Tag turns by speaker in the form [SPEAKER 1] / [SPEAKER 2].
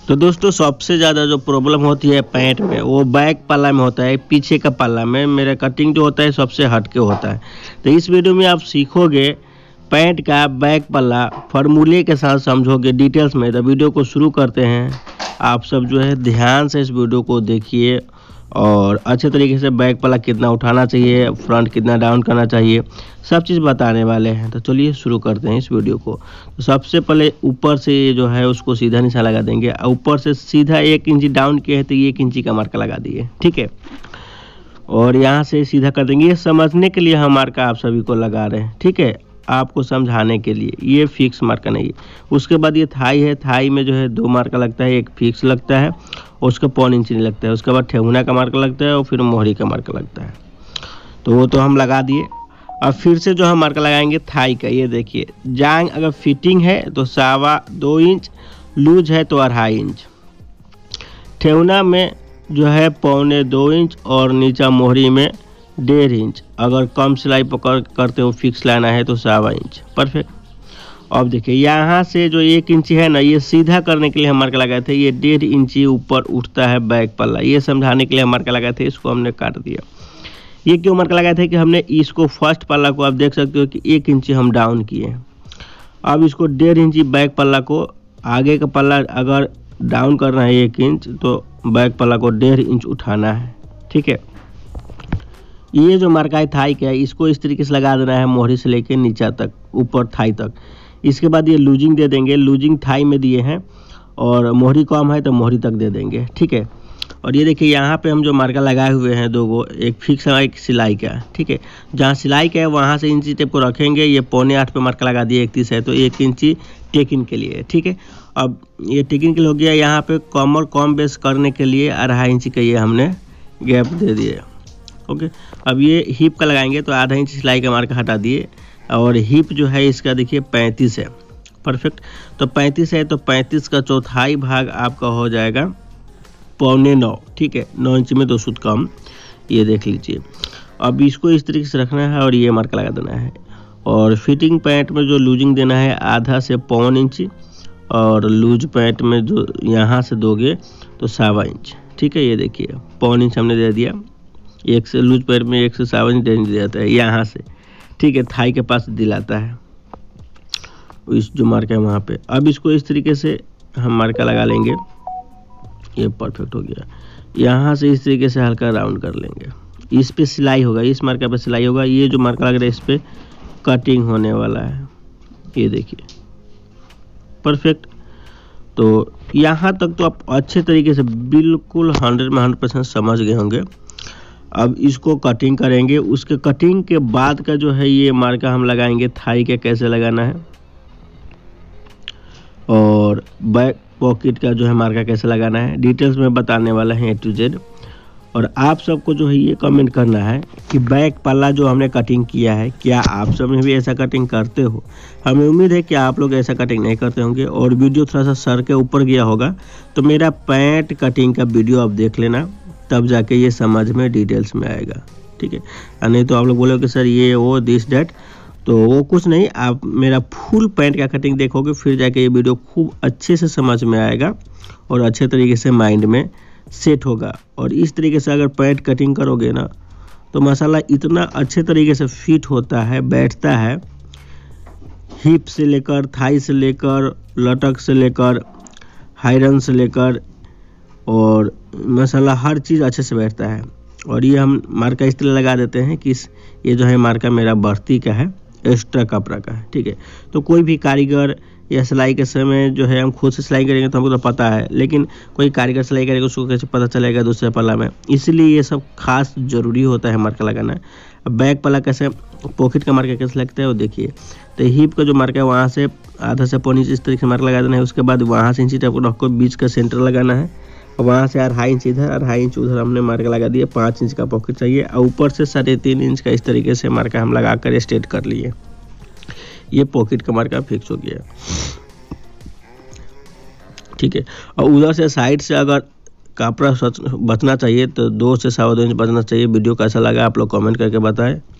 [SPEAKER 1] तो दोस्तों सबसे ज़्यादा जो प्रॉब्लम होती है पैंट में वो बैक पल्ला में होता है, पीछे का पल्ला में मेरा कटिंग जो होता है सबसे हटके होता है। तो इस वीडियो में आप सीखोगे पैंट का बैक पल्ला फार्मूले के साथ समझोगे डिटेल्स में। तो वीडियो को शुरू करते हैं। आप सब जो है ध्यान से इस वीडियो को देखिए और अच्छे तरीके से बैक पल्ला कितना उठाना चाहिए, फ्रंट कितना डाउन करना चाहिए, सब चीज़ बताने वाले हैं। तो चलिए शुरू करते हैं इस वीडियो को। तो सबसे पहले ऊपर से जो है उसको सीधा निशान लगा देंगे। ऊपर से सीधा 1 इंच डाउन किए हैं तो 1 इंच का मार्का लगा दिए, ठीक है। और यहाँ से सीधा कर देंगे। ये समझने के लिए हम मार्का आप सभी को लगा रहे हैं, ठीक है, आपको समझाने के लिए। ये फिक्स मार्का नहीं है। उसके बाद ये थाई है, थाई में जो है 2 मार्का लगता है, एक फिक्स लगता है उसका 1.5 इंच नहीं लगता है। उसके बाद ठेहुना का मार्का लगता है और फिर मोहरी का मार्का लगता है। तो वो तो हम लगा दिए। अब फिर से जो हम मार्का लगाएंगे थाई का, ये देखिए जांग अगर फिटिंग है तो 2.25 इंच, लूज है तो 2.5 इंच, ठेहुना में जो है 1.25 इंच और नीचा मोहरी में 1.5 इंच। अगर कम सिलाई पकड़ करते हो फिक्स लाना है तो 2.25 इंच, परफेक्ट। अब देखिए यहाँ से जो 1 इंची है ना, ये सीधा करने के लिए हम मार्का लगाए थे। ये 1.5 इंची ऊपर उठता है बैक पल्ला, ये समझाने के लिए हम मार्का लगाए थे। इसको हमने काट दिया। ये क्यों मार्का लगाए थे कि हमने इसको फर्स्ट पल्ला को आप देख सकते हो कि 1 इंची हम डाउन किए हैं। अब इसको 1.5 इंची बैक पल्ला को, आगे का पल्ला अगर डाउन करना है 1 इंच तो बैक पल्ला को 1.5 इंच उठाना है, ठीक है। ये जो मार्का है थाई का है, इसको इस तरीके से लगा देना है मोहरी से लेके नीचा तक, ऊपर थाई तक। इसके बाद ये लूजिंग दे देंगे। लूजिंग थाई में दिए हैं और मोहरी कम है तो मोहरी तक दे देंगे, ठीक है। और ये देखिए यहाँ पे हम जो मार्का लगाए हुए हैं 2 गो, एक फिक्स है एक सिलाई का, ठीक है। जहाँ सिलाई का है वहाँ से इंची टेप को रखेंगे। ये 7.25 पे मार्का लगा दिए, 31 है तो 1 इंची टेकिंग के लिए, ठीक है। अब ये टेकिंग के लिए हो गया। यहाँ पे कमर कम बेस करने के लिए 2.5 इंची का ये हमने गैप दे दिए, ओके। अब ये हिप का लगाएंगे तो 0.5 इंच सिलाई का मार्का हटा दिए। और हिप जो है इसका देखिए 35 है, परफेक्ट। तो 35 है तो 35 का चौथाई भाग आपका हो जाएगा 8.25, ठीक है। 9 इंच में 2 सूत कम, ये देख लीजिए। अब इसको इस तरीके से रखना है और ये मार्का लगा देना है। और फिटिंग पैंट में जो लूजिंग देना है 0.5 से 1.25 इंच, और लूज पैंट में जो यहाँ से दोगे तो 2.25 इंच, ठीक है। ये देखिए 1.25 इंच हमने दे दिया। 1 से लूज पैंट में 1 से 2.25 इंच दे जाता है यहाँ से, ठीक है। थाई के पास दिलाता है इस जो मार्का है वहाँ पे। अब इसको इस तरीके से हम मार्का लगा लेंगे। ये परफेक्ट हो गया। यहाँ से इस तरीके से हल्का राउंड कर लेंगे। इस पे सिलाई होगा, इस मार्का पे सिलाई होगा। ये जो मार्का लग रहा है इस पे कटिंग होने वाला है, ये देखिए, परफेक्ट। तो यहाँ तक तो आप अच्छे तरीके से बिल्कुल 100 में 100% समझ गए होंगे। अब इसको कटिंग करेंगे। उसके कटिंग के बाद का जो है ये मार्का हम लगाएंगे थाई के कैसे लगाना है, और बैक पॉकेट का जो है मार्का कैसे लगाना है, डिटेल्स में बताने वाला है A to Z। और आप सबको जो है ये कमेंट करना है कि बैक पल्ला जो हमने कटिंग किया है, क्या आप सब में भी ऐसा कटिंग करते हो। हमें उम्मीद है कि आप लोग ऐसा कटिंग नहीं करते होंगे और वीडियो थोड़ा सा सर के ऊपर गया होगा। तो मेरा पैंट कटिंग का वीडियो आप देख लेना, तब जाके ये समझ में डिटेल्स में आएगा, ठीक है। नहीं तो आप लोग बोलोगे कि सर ये वो दिस डैट, तो वो कुछ नहीं। आप मेरा फुल पैंट का कटिंग देखोगे फिर जाके ये वीडियो खूब अच्छे से समझ में आएगा और अच्छे तरीके से माइंड में सेट होगा। और इस तरीके से अगर पैंट कटिंग करोगे ना तो माशाल्लाह इतना अच्छे तरीके से फिट होता है, बैठता है। हिप से लेकर, थाई से लेकर, लटक से लेकर, हायरन से लेकर, और माशाल्लाह हर चीज़ अच्छे से बैठता है। और ये हम मार्का इस तरह लगा देते हैं कि ये जो है मार्का मेरा बढ़ती का है, एक्स्ट्रा कपड़ा का है, ठीक है। तो कोई भी कारीगर या सिलाई के समय जो है हम खुद से सिलाई करेंगे तो हमको तो पता है, लेकिन कोई कारीगर सिलाई करेगा उसको कैसे पता चलेगा दूसरे पल्ला में। इसलिए ये सब खास ज़रूरी होता है मार्का लगाना। अब बैक पल्ला कैसे, पॉकेट का मार्का कैसे लगता है वो देखिए। तो हिप का जो मार्का है वहाँ से 0.5 से 1.25 इंच इस तरीके से मार्का लगा देना है। उसके बाद वहाँ से इंची टाइप को रख कर बीच का सेंटर लगाना है। वहाँ से 2.5 इंच इधर, 2.5 इंच उधर हमने मार्का लगा दिया। 5 इंच का पॉकेट चाहिए और ऊपर से 3.5 इंच का इस तरीके से मार्का हम लगा कर स्ट्रेट कर लिए। ये पॉकेट का मार्का फिक्स हो गया, ठीक है। और उधर से साइड से अगर कपड़ा बचना चाहिए तो 2 से 2.25 इंच बचना चाहिए। वीडियो कैसा लगा आप लोग कमेंट करके बताएं।